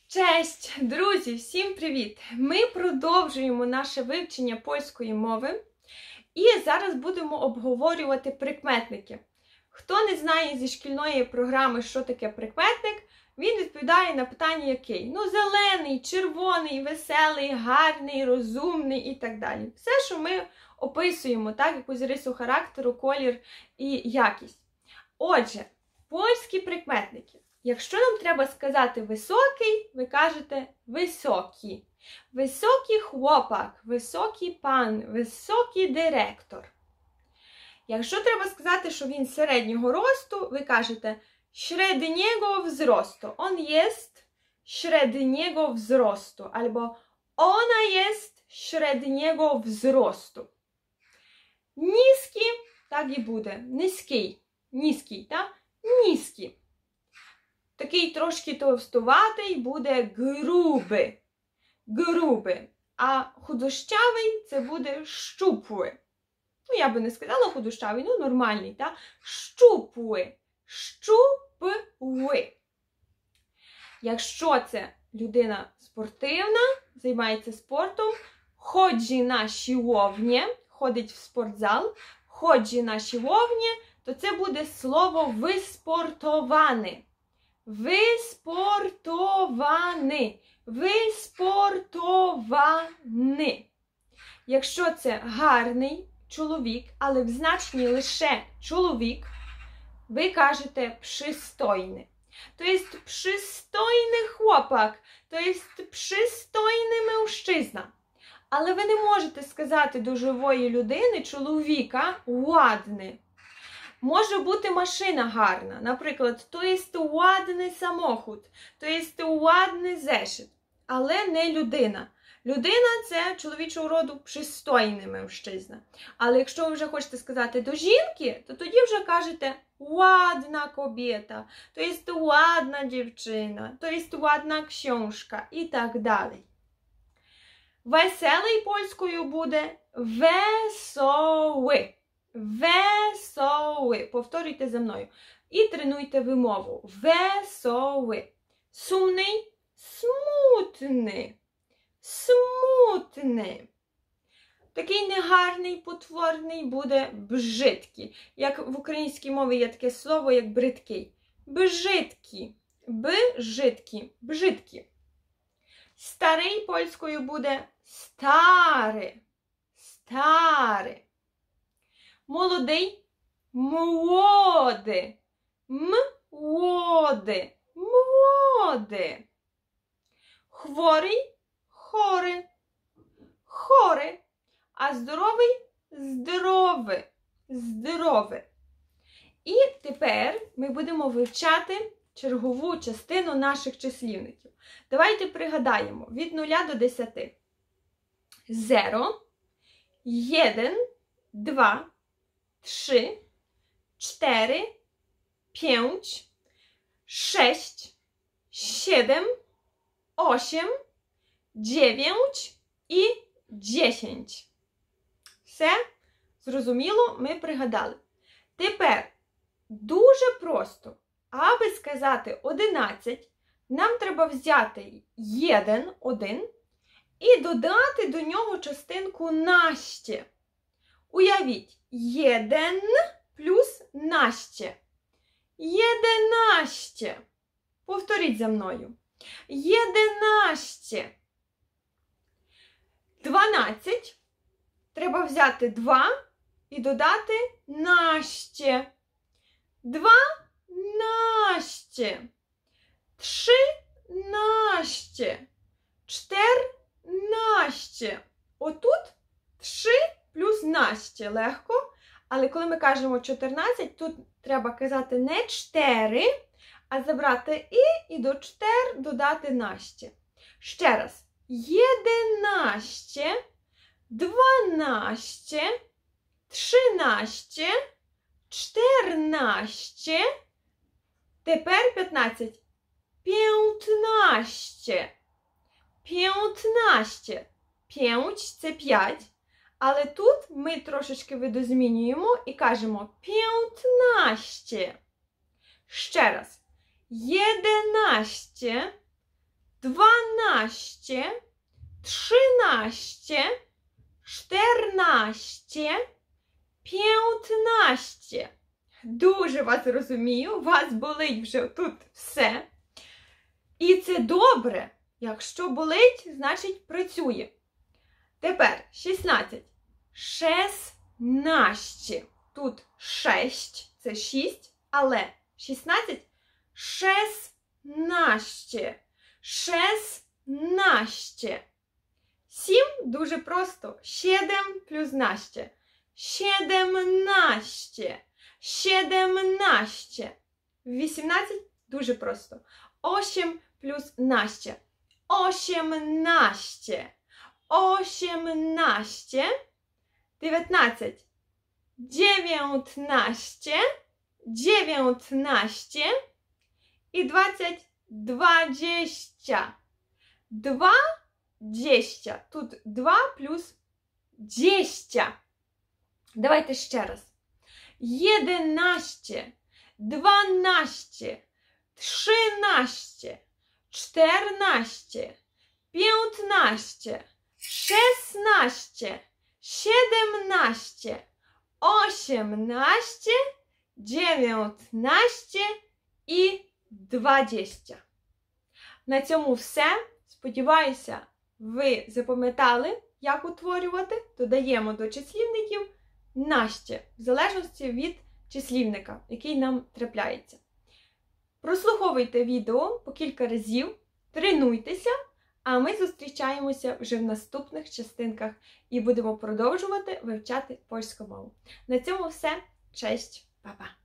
Cześć, друзі! Всім привіт! Ми продовжуємо наше вивчення польської мови і зараз будемо обговорювати прикметники. Хто не знає зі шкільної програми, що таке прикметник, він відповідає на питання який? Зелений, червоний, веселий, гарний, розумний і так далі. Все, що ми описуємо, так, якусь рису характеру, колір і якість. Отже, польські прикметники. Якщо нам треба сказати високий, ви кажете високий. Високий хлопак, високий пан, високий директор. Якщо треба сказати, що він середнього росту, ви кажете średniego wzrostu. On jest średniego wzrostu. Albo ona jest średniego wzrostu. Низький, так і буде. Низький. Низький, так? Низький. Такий трошки товстуватий буде грубий. Грубий. А худощавий це буде щуплий. Я би не сказала худощавий, нормальний, так? Щуплий. Щуплий. Якщо це людина спортивна, займається спортом, ходить на siłownię, ходить в спортзал, ходить на siłownię, то це буде слово виспортований. Виспортований. Виспортований. Якщо це гарний чоловік, але в значенні лише чоловік, ви кажете przystojny. To jest przystojny chłopak. To jest przystojny mężczyzna. Але ви не можете сказати до живої людини, чоловіка, ładny. Може бути машина гарна. Наприклад, to jest ładny samochód, to jest ładny zeszyt. Але не людина. Людина – це чоловічого роду пристойний мужчина. Але якщо ви вже хочете сказати до жінки, то тоді вже кажете ładna kobieta, to jest ładna dziewczyna, to jest ładna książka і так далі. Веселий польською буде wesoły. Wesoły. Повторюйте за мною. І тренуйте вимову. Wesoły. Сумний. Смутний. Смутний. Такий негарний, потворний буде бжидкий. Як в українській мові є таке слово, як бридкий. Бжидкий. Бжидкий. Бжидкий. Старий польською буде старий. Старий. Молодий, млоди, млоди, млоди. Хворий, хорий, хорий. А здоровий, здоровий, здоровий. І тепер ми будемо вивчати чергову частину наших числівників. Давайте пригадаємо від 0 до 10. 0, 1, 2, 3, 4, 5, 6, 7, 8, 9 і 10. Все? Зрозуміло? Ми пригадали. Тепер дуже просто. Аби сказати 11, нам треба взяти 1 і додати до нього частинку настє. Уявіть, 1 плюс настє. 11. Повторіть за мною. 11. 12. Треба взяти 2 і додати настє. 12. 13. 14. Отут 3 плюс настє. Легко. Але коли ми кажемо 14, тут треба казати не 4, а забрати і до 4 додати настє. Ще раз. 11, 12, 13, 14, тепер 15. 15. 15. 5 – це 5. Але тут ми трошечки видозмінюємо і кажемо 15. Ще раз. 11, 12, 13, 14, 15. Дуже вас розумію, у вас болить вже тут все. І це добре. Якщо болить, значить працює. Тепер 16. 16. Тут 6, це 6, але 16. 16. 16. 7 дуже просто. 7 плюс наще. 17. 17. 18 дуже просто. 8 плюс наще. 18. 18. 19. 19. 19. І 20. 20. 20. Тут 2 плюс 10. Давайте ще раз. 11, 12, 13, 14, 15, 16, 17, 18, 19 і 20. На цьому все. Сподіваюся, ви запам'ятали, як утворювати. Додаємо до числівників наще, в залежності від числівника, який нам трапляється. Прослуховуйте відео по кілька разів, тренуйтеся, а ми зустрічаємося вже в наступних частинках і будемо продовжувати вивчати польську мову. На цьому все. Cześć, па-па!